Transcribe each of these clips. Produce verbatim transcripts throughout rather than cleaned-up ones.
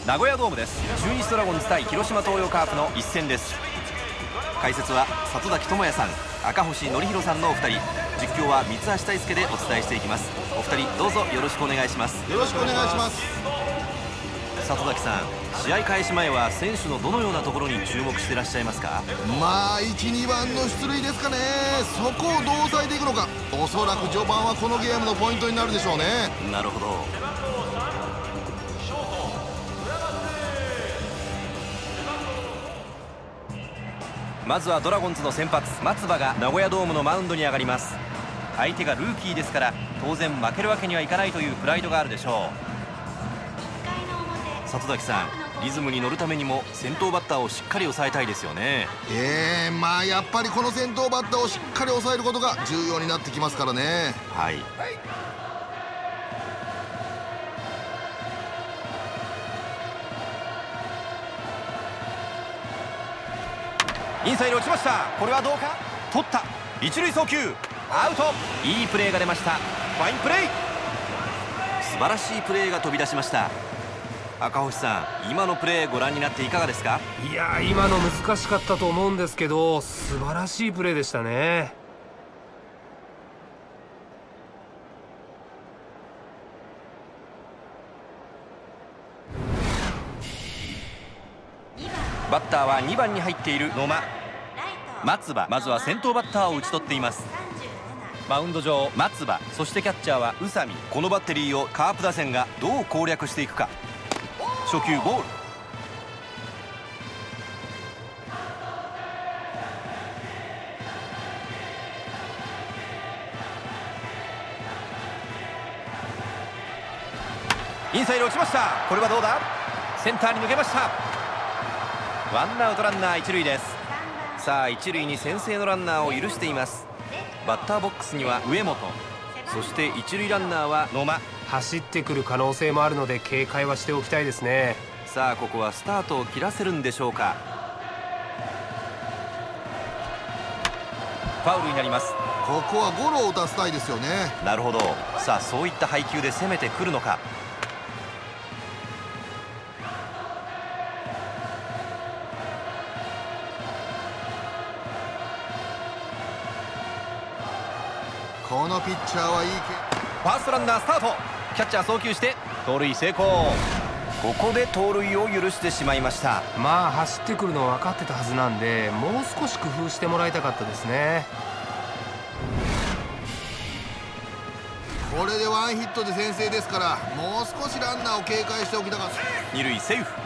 名古屋ドームです。中日ドラゴンズ対広島東洋カープの一戦です。解説は里崎智也さん、赤星憲広さんのお二人、実況は三橋大輔でお伝えしていきます。お二人どうぞよろしくお願いします。 よろしくお願いします。 里崎さん、試合開始前は選手のどのようなところに注目していらっしゃいますか？ まあいち、にばんの出塁ですかね。そこをどう抑えていくのか、おそらく序盤はこのゲームのポイントになるでしょうね。 なるほど。まずはドラゴンズの先発松葉が名古屋ドームのマウンドに上がります。相手がルーキーですから当然負けるわけにはいかないというプライドがあるでしょう。里崎さん、リズムに乗るためにも先頭バッターをしっかり抑えたいですよね。 ええー、まあやっぱりこの先頭バッターをしっかり抑えることが重要になってきますからね。 はい。インサイド落ちました。これはどうか。取った。一塁送球アウト。いいプレーが出ました。ファインプレー。素晴らしいプレーが飛び出しました。赤星さん、今のプレーご覧になっていかがですか？ いや、今の難しかったと思うんですけど素晴らしいプレーでしたね。 バッターはにばんに入っている野間。松葉、まずは先頭バッターを打ち取っています。マウンド上松葉、そしてキャッチャーは宇佐美。このバッテリーをカープ打線がどう攻略していくか。初球ボール。インサイド落ちました。これはどうだ。センターに抜けました。ワンアウトランナー一塁です。さあ一塁に先制のランナーを許しています。バッターボックスには上本、そして一塁ランナーは野間。 走ってくる可能性もあるので警戒はしておきたいですね。 さあここはスタートを切らせるんでしょうか。ファウルになります。 ここはゴロを打たせたいですよね。 なるほど。さあそういった配球で攻めてくるのか。 このピッチャーはいい。 ファーストランナースタート。キャッチャー送球して盗塁成功。ここで盗塁を許してしまいました。 まあ走ってくるの分かってたはずなんでもう少し工夫してもらいたかったですね。 これでワンヒットで先制ですから、もう少しランナーを警戒しておきたかった。 二塁セーフ。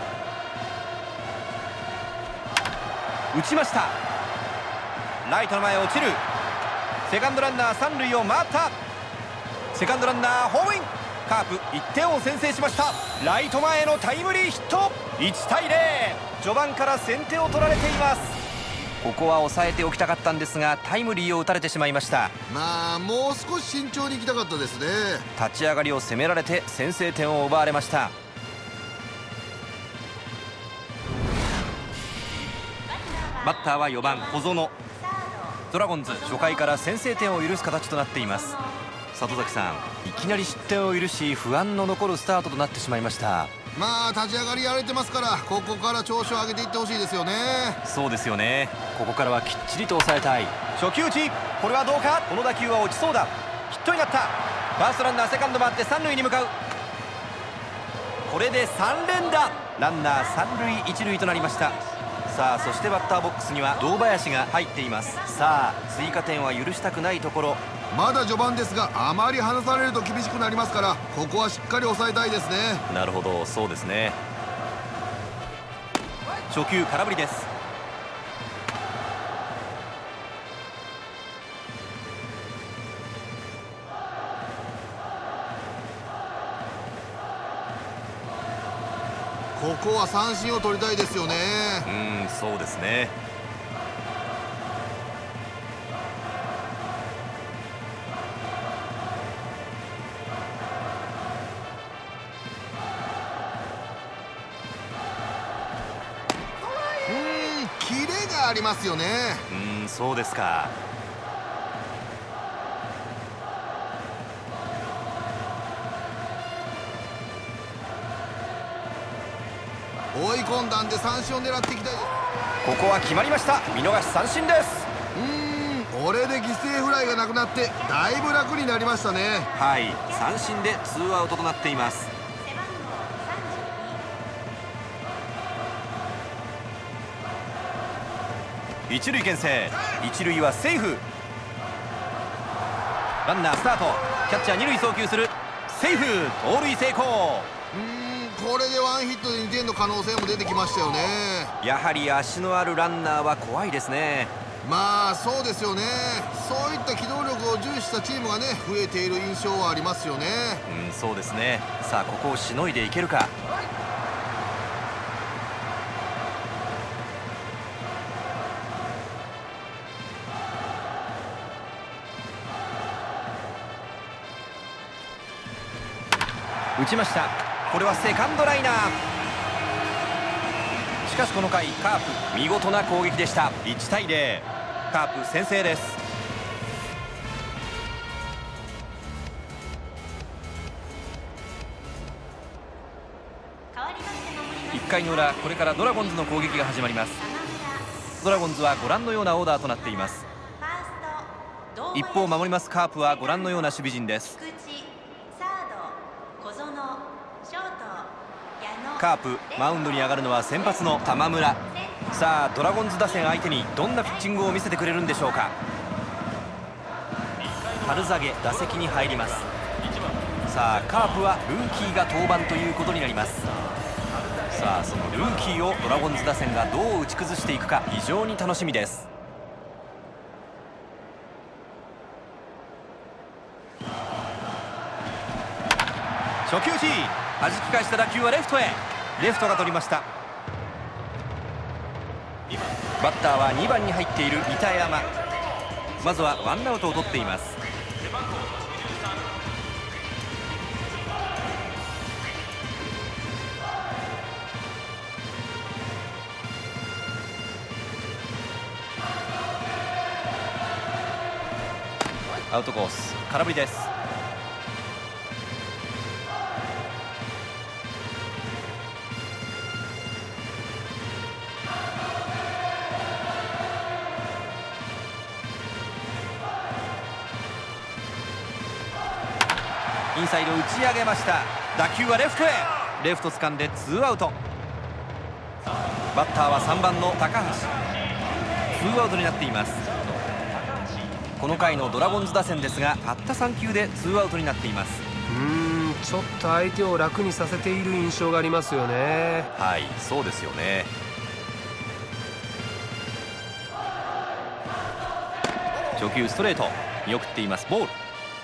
打ちました。ライトの前落ちる。セカンドランナー三塁を回った。セカンドランナーホームイン。カープいってんを先制しました。ライト前へのタイムリーヒット。いちたいゼロ。序盤から先手を取られています。ここは抑えておきたかったんですがタイムリーを打たれてしまいました。 まあもう少し慎重に行きたかったですね。 立ち上がりを攻められて先制点を奪われました。バッターはよばん小園。ドラゴンズ初回から先制点を許す形となっています。里崎さん、いきなり失点を許し不安の残るスタートとなってしまいました。 まあ立ち上がりやれてますから、ここから調子を上げていってほしいですよね。 そうですよね。ここからはきっちりと抑えたい。初球打ち、これはどうか。この打球は落ちそうだ。ヒットになった。ファーストランナーセカンド回って三塁に向かう。これでさん連打。ランナー三塁一塁となりました。さあそしてバッターボックスには堂林が入っています。さあ追加点は許したくないところ。 まだ序盤ですが、あまり離されると厳しくなりますから、ここはしっかり抑えたいですね。 なるほど、そうですね。初球空振りです。 ここは三振を取りたいですよね。 うん、そうですね。 うん、キレがありますよね。 うん、そうですか。 追い込んだんで三振を狙っていきたいです。 ここは決まりました。見逃し三振です。 うーん、これで犠牲フライがなくなってだいぶ楽になりましたね。 はい、三振でツーアウトとなっています。一塁牽制、一塁はセーフ。ランナースタート、キャッチャー二塁送球する、セーフ、盗塁成功。 うーん、これでワンヒットでにてんの可能性も出てきましたよね。 やはり足のあるランナーは怖いですね。 まあそうですよね。そういった機動力を重視したチームがね増えている印象はありますよね。 うん、そうですね。さあここをしのいでいけるか。打ちました。これはセカンドライナー。しかしこの回カープ見事な攻撃でした。いちたいゼロ、カープ先制です。いっかいの裏、これからドラゴンズの攻撃が始まります。ドラゴンズはご覧のようなオーダーとなっています。一方守りますカープはご覧のような守備陣です。カープマウンドに上がるのは先発の玉村。さあドラゴンズ打線相手にどんなピッチングを見せてくれるんでしょうか。春下げ打席に入ります。さあカープはルーキーが登板ということになります。さあそのルーキーをドラゴンズ打線がどう打ち崩していくか非常に楽しみです。初球打ち、弾き返した打球はレフトへ。レフトが取りました。バッターはにばんに入っている板山。まずはワンアウトを取っています。アウトコース、空振りです。インサイド打ち上げました。打球はレフトへ。レフト掴んでツーアウト。バッターはさんばんの高橋。ツーアウトになっています。この回のドラゴンズ打線ですがたったさんきゅうでツーアウトになっています。 うーん、ちょっと相手を楽にさせている印象がありますよね。 はい、そうですよね。初球ストレート、見送っています。ボール。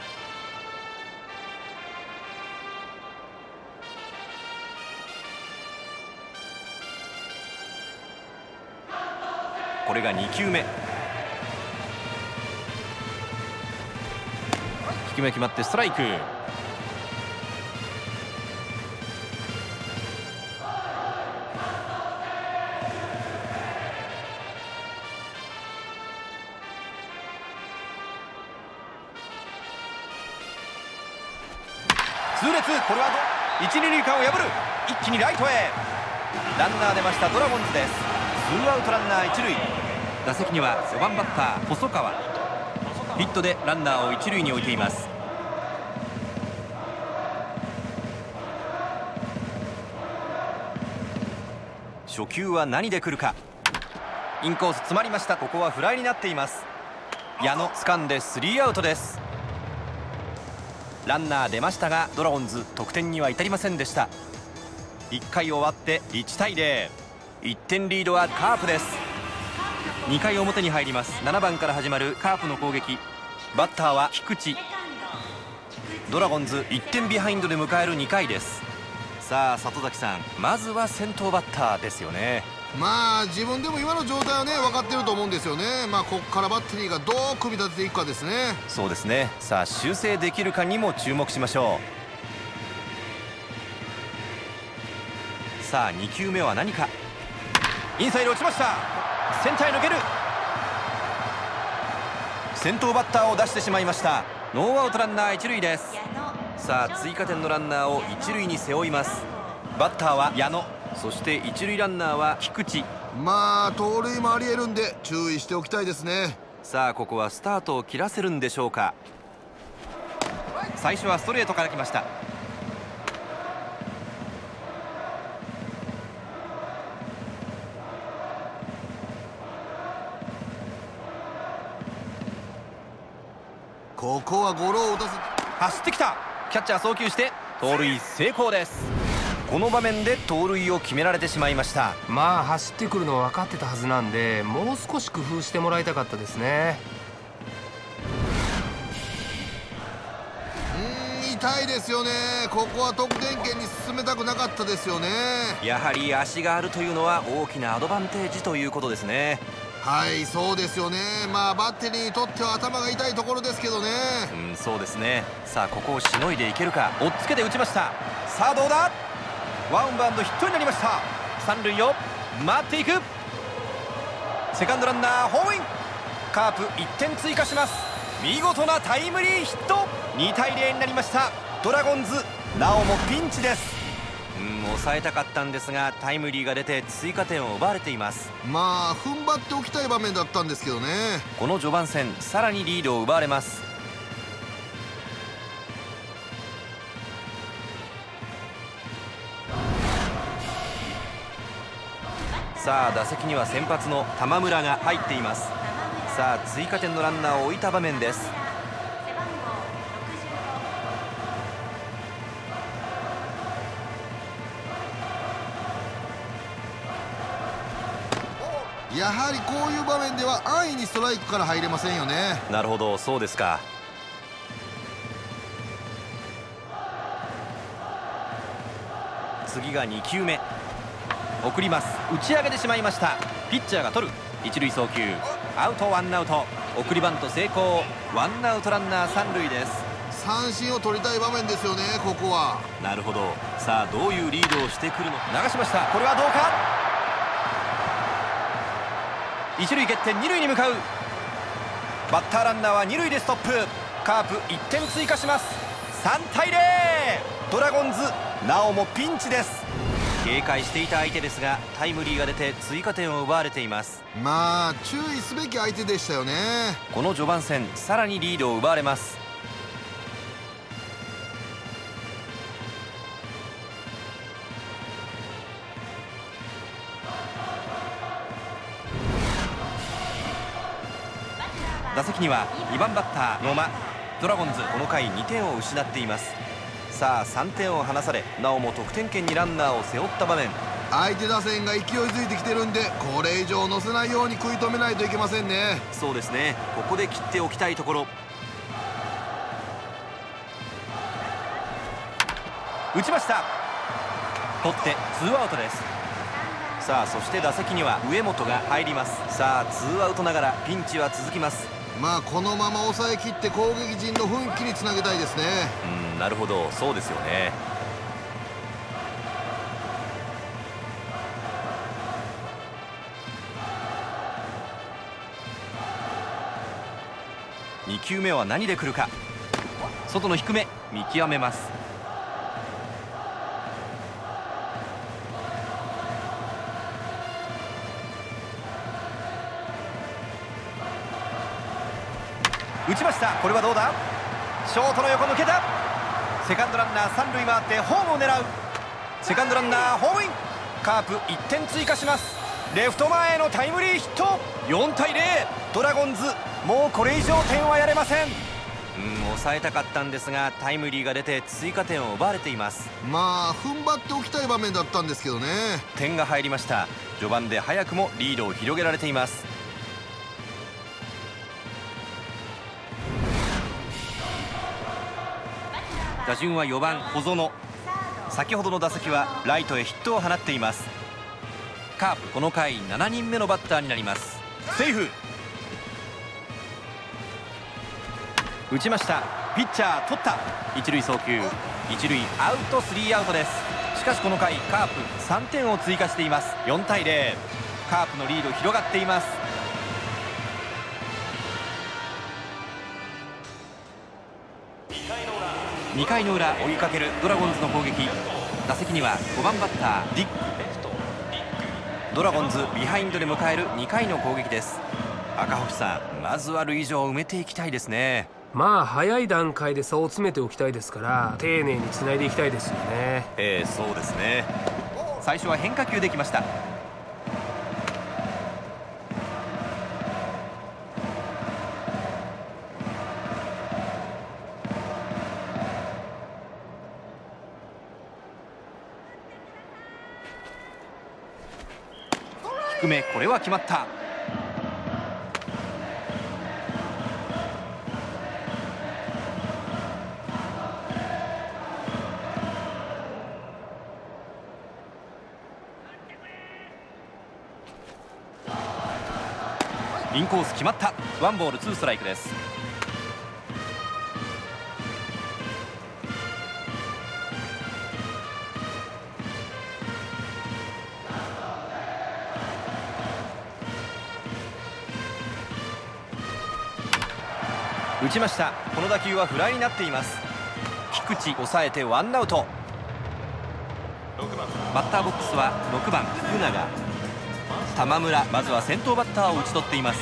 これがにきゅうめ。低め決まってストライク。痛烈、これは一二塁間を破る。一気にライトへ。ランナー出ました。ドラゴンズです。ツーアウトランナー一塁。打席にはよばんバッター細川。ヒットでランナーを一塁に置いています。初球は何で来るか。インコース詰まりました。ここはフライになっています。矢野掴んでスリーアウトです。ランナー出ましたがドラゴンズ得点には至りませんでした。いっかい終わっていちたいゼロ。いってんリードはカープです。にかい表に入ります。ななばんから始まるカープの攻撃。バッターは菊池。ドラゴンズいってんビハインドで迎えるにかいです。さあ里崎さん、まずは先頭バッターですよね。 まあ自分でも今の状態はね分かってると思うんですよね。まあここからバッテリーがどう組み立てていくかですね。 そうですね。さあ修正できるかにも注目しましょう。さあにきゅうめは何か。インサイド落ちました。センターへ抜ける。先頭バッターを出してしまいました。ノーアウトランナー一塁です。さあ追加点のランナーを一塁に背負います。バッターは矢野。 そして一塁ランナーは菊池。 まあ盗塁もありえるんで注意しておきたいですね。 さあここはスタートを切らせるんでしょうか。最初はストレートから来ました。 ここはゴロを打たせ、 走ってきた。キャッチャー送球して盗塁成功です。この場面で盗塁を決められてしまいました。 まあ走ってくるの分かってたはずなんで、もう少し工夫してもらいたかったですね。 うーん痛いですよね。ここは得点圏に進めたくなかったですよね。 やはり足があるというのは大きなアドバンテージということですね。 はいそうですよね。まあバッテリーにとっては頭が痛いところですけどね。 うんそうですね。さあここをしのいでいけるか。追っつけて打ちました。さあどうだ。ワンバウンドヒットになりました。三塁を回っていく。セカンドランナーホームイン。カープいってん追加します。見事なタイムリーヒット。にたいゼロになりました。ドラゴンズなおもピンチです。うん抑えたかったんですがタイムリーが出て追加点を奪われています。 まあ踏ん張っておきたい場面だったんですけどね。 この序盤戦さらにリードを奪われます。さあ打席には先発の玉村が入っています。さあ追加点のランナーを置いた場面です。 やはりこういう場面では安易にストライクから入れませんよね。 なるほどそうですか。次がにきゅうめ。送ります。打ち上げてしまいました。ピッチャーが取る。一塁送球アウト。ワンアウト。送りバント成功。ワンアウトランナー三塁です。 三振を取りたい場面ですよねここは。 なるほど。さあどういうリードをしてくるのか。流しました。これはどうか。一塁蹴って二塁に向かう。バッターランナーは二塁でストップ。カープいってん追加します。さんたいゼロ。ドラゴンズなおもピンチです。警戒していた相手ですがタイムリーが出て追加点を奪われています。 まあ注意すべき相手でしたよね。 この序盤戦さらにリードを奪われます。打席にはにばんバッター野間。ドラゴンズこの回にてんを失っています。さあさんてんを離されなおも得点圏にランナーを背負った場面。 相手打線が勢いづいてきてるんでこれ以上乗せないように食い止めないといけませんね。 そうですね。ここで切っておきたいところ。打ちました。取ってツーアウトです。さあそして打席には上本が入ります。さあツーアウトながらピンチは続きます。 まあこのまま抑えきって攻撃陣の奮起につなげたいですね。 うんなるほどそうですよね。にきゅうめは何で来るか。外の低め見極めます。打ちました。これはどうだ。ショートの横抜けた。セカンドランナー三塁回ってホームを狙う。セカンドランナーホームイン。カープいってん追加します。レフト前へのタイムリーヒット。よんたいゼロ。ドラゴンズもうこれ以上点はやれません。うん抑えたかったんですがタイムリーが出て追加点を奪われています。 まあ踏ん張っておきたい場面だったんですけどね。 点が入りました。序盤で早くもリードを広げられています。打順はよばん小園。先ほどの打席はライトへヒットを放っています。カープこの回しちにんめのバッターになります。セーフ。打ちました。ピッチャー取った。一塁送球一塁アウト。スリーアウトです。しかしこの回カープさんてんを追加しています。よんたいゼロ。カープのリード広がっています。にかいの裏追いかけるドラゴンズの攻撃。打席にはごばんバッターディック。 ドラゴンズビハインドで迎えるにかいの攻撃です。赤星さん、まずは塁上を埋めていきたいですね。 まあ早い段階で差を詰めておきたいですから、丁寧につないでいきたいですよね。 ええ、そうですね。最初は変化球できました。低め、これは決まった。インコース決まった。ワンボールツーストライクです。打ちました。この打球はフライになっています。菊池抑えてワンアウト。バッターボックスはろくばん福永。玉村、まずは先頭バッターを打ち取っています。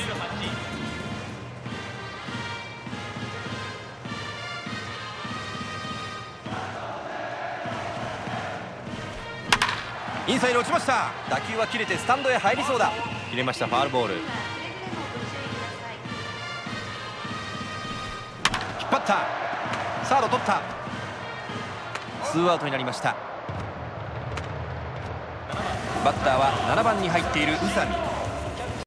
インサイド落ちました。打球は切れてスタンドへ入りそうだ。切れました。ファウルボール。引っ張った。サード取った。ツーアウトになりました。バッターはななばんに入っている宇佐美。